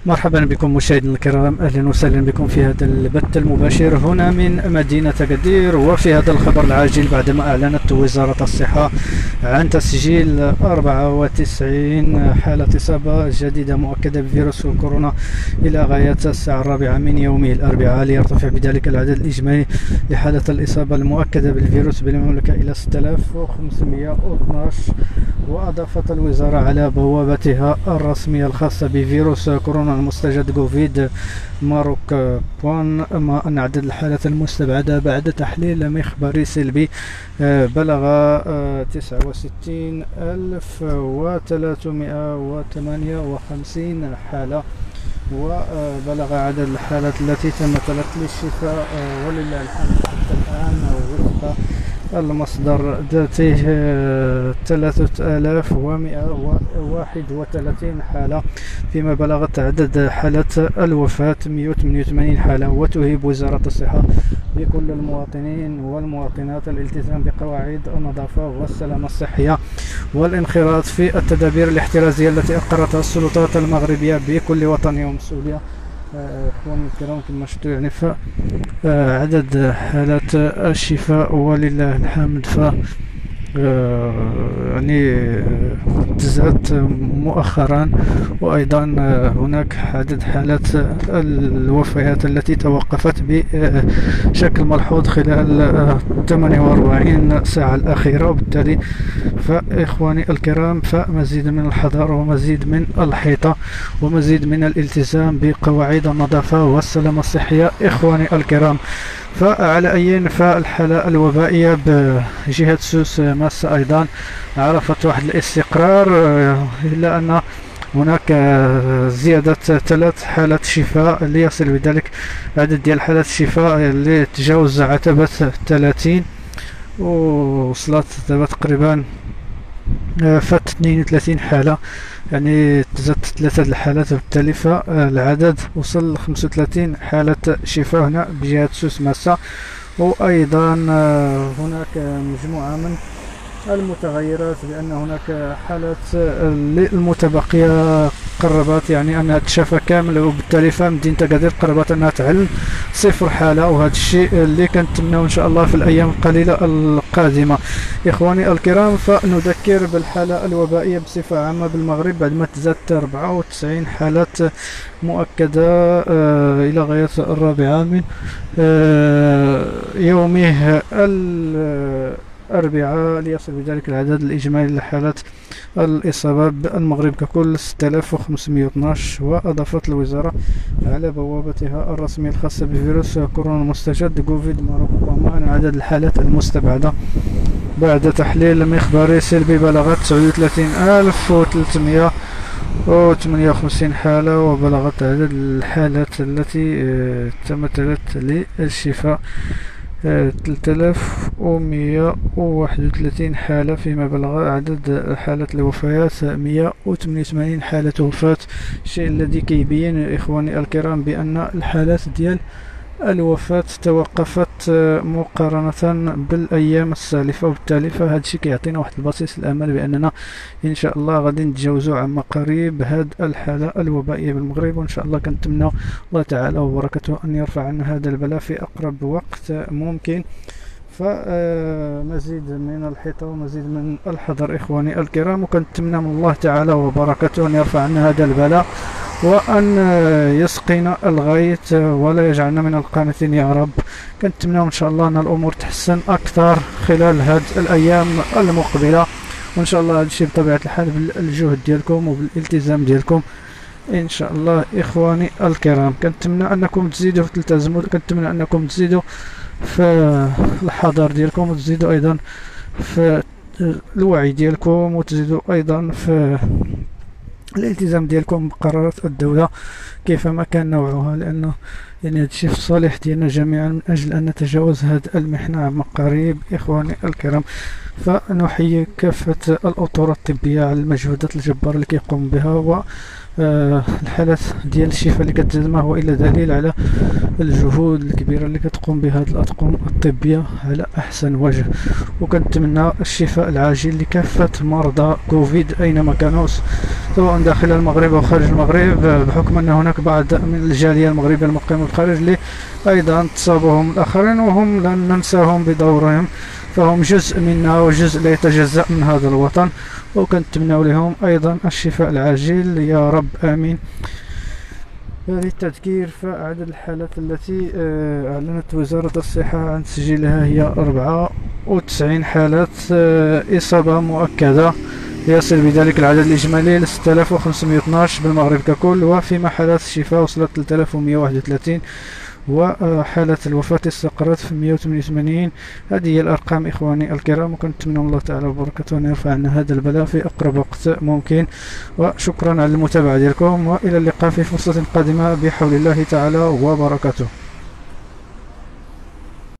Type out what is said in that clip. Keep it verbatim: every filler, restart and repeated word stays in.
مرحبا بكم مشاهدينا الكرام، اهلا وسهلا بكم في هذا البث المباشر هنا من مدينة أكادير. وفي هذا الخبر العاجل، بعدما اعلنت وزارة الصحة عن تسجيل أربعة وتسعين حالة إصابة جديدة مؤكدة بفيروس كورونا إلى غاية الساعة الرابعة من يومه الأربعاء، ليرتفع بذلك العدد الإجمالي لحالة الإصابة المؤكدة بالفيروس بالمملكة إلى ستة آلاف وخمسمائة واثني عشر. وأضافت الوزارة على بوابتها الرسمية الخاصة بفيروس كورونا المستجد كوفيد ماروك بوان، ما أن عدد الحالات المستبعدة بعد تحليل مخبري سلبي بلغ تسعة وستين ألف وثلاثمائة وثمانية وخمسين حالة، وبلغ عدد الحالات التي تم تلقي الشفاء ولله الحمد حتى الآن وفق المصدر ذاته ثلاثة آلاف ومائة وواحد وثلاثين حالة، فيما بلغت عدد حالات الوفاة مائة وثمانية وثمانين حالة. وتهيب وزارة الصحة بكل المواطنين والمواطنات الالتزام بقواعد النظافة والسلامة الصحية والانخراط في التدابير الاحترازية التي أقرتها السلطات المغربية بكل وطني ومسؤولية. اخواني الكرام، كما شفتوا يعني فعدد حالات الشفاء ولله الحمد ف يعني تزادت مؤخرا، وايضا هناك عدد حالات الوفيات التي توقفت بشكل ملحوظ خلال ثمانية وأربعين ساعة الأخيرة. وبالتالي فإخواني الكرام، فمزيد من الحذر ومزيد من الحيطة ومزيد من الالتزام بقواعد النظافة والسلامة الصحية. إخواني الكرام، فعلى أي فالحالة الوبائية بجهة سوس ماسة أيضا عرفت واحد الاستقرار، إلا أن هناك زيادة ثلاث حالات شفاء ليصل بذلك عدد ديال حالات الشفاء اللي تجاوز عتبة ثلاثين، ووصلت دابا تقريبا فات اثنين وثلاثين حالة، يعني تزادت ثلاثة الحالات، وبالتالي فالعدد وصل ل خمسة وثلاثين حالة شفاء هنا بجهة سوس ماسة. وأيضا هناك مجموعة من المتغيرات، بأن هناك حالات المتبقية قربت يعني أنها تشافى كامل، وبالتالي فمدينة أكادير قربت أنها تعلن صفر حالة، وهذا الشيء اللي كنتمناو إن شاء الله في الأيام القليلة القادمة. إخواني الكرام، فنذكر بالحالة الوبائية بصفة عامة بالمغرب بعدما تزادت أربعة وتسعين حالات مؤكدة إلى غاية الرابعة من يومه الأربعاء، ليصل بذلك العدد الإجمالي لحالات الإصابة بالمغرب ككل ستة آلاف وخمسمائة واثني عشر. وأضافت الوزارة على بوابتها الرسمية الخاصة بفيروس كورونا المستجد كوفيد ماروك أن عدد الحالات المستبعدة بعد تحليل مخبري سلبي بلغت تسعة وثلاثين ألف وثلاثمائة وثمانية وخمسين حالة، وبلغت عدد الحالات التي تمثلت للشفاء ثلاثة آلاف ومائة وواحد وثلاثين حالة، فيما بلغ عدد حالات الوفيات مائة وثمانية وثمانين حالة وفاة، الشيء الذي كيبين إخواني الكرام بأن الحالات ديال الوفاة توقفت مقارنة بالأيام السالفة. وبالتالي فهذا الشيء كيعطينا واحد البصيص الأمل بأننا إن شاء الله غادي نتجاوزوا عما قريب هذه الحالة الوبائية بالمغرب، وإن شاء الله كنتمنى الله تعالى وبركاته أن يرفع عنا هذا البلاء في أقرب وقت ممكن. فمزيد من الحيطة ومزيد من الحذر إخواني الكرام، وكنتمنى من الله تعالى وبركاته أن يرفع عنا هذا البلاء وأن يسقينا الغيث ولا يجعلنا من القانتين يا رب. كنتمنى إن شاء الله أن الأمور تحسن أكثر خلال هذه الأيام المقبلة، وإن شاء الله هذا الشيء بطبيعة الحال بالجهد ديالكم وبالالتزام ديالكم إن شاء الله. إخواني الكرام، كنتمنى أنكم تزيدوا تلتزموا، كنتمنى أنكم تزيدوا في الحذر ديالكم، وتزيدوا أيضا في الوعي ديالكم، وتزيدوا أيضا في الالتزام ديالكم بقرارات الدولة كيفما كان نوعها، لأنه يعني هادشي في الصالح ديالنا جميعا من أجل أن نتجاوز هاد المحنة عما قريب. إخواني الكرام، فنحيي كافة الأطر الطبية على المجهودات الجبارة اللي كيقوم بها، و آه، الحالات ديال الشفاء اللي كتزاد ما هو إلا دليل على الجهود الكبيرة اللي كتقوم بها هاد الأطقم الطبية على أحسن وجه. وكنتمنى الشفاء العاجل لكافة مرضى كوفيد أينما كانوا، سواء داخل المغرب أو خارج المغرب، بحكم أن هناك بعض من الجالية المغربية المقيمة بالخارج اللي أيضا تصابهم الآخرين، وهم لن ننساهم بدورهم، فهم جزء منا وجزء لا يتجزأ من هذا الوطن، وكنتمنى لهم أيضا الشفاء العاجل يا رب آمين. للتذكير، فعدد الحالات التي آه، أعلنت وزارة الصحة عن تسجيلها هي أربعة وتسعين حالة آه، إصابة مؤكدة، يصل بذلك العدد الإجمالي ل ستة آلاف وخمسمائة واثناش بالمغرب ككل. وفيما حالات الشفاء وصلت ثلاثة آلاف ومائة وواحد وثلاثين، وحالة الوفاة استقرت في مائة وثمانية وثمانين. هذه هي الأرقام إخواني الكرام، وكنتمنى الله تعالى وبركاته أن يرفع عنا هذا البلاء في أقرب وقت ممكن. وشكرا على المتابعة ديالكم، وإلى اللقاء في فرصة قادمة بحول الله تعالى وبركاته.